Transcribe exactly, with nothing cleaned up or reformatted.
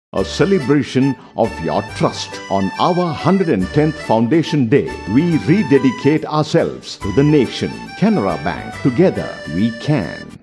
A celebration of your trust. On our one hundred tenth Foundation Day, we rededicate ourselves to the nation. Canara Bank. Together we can.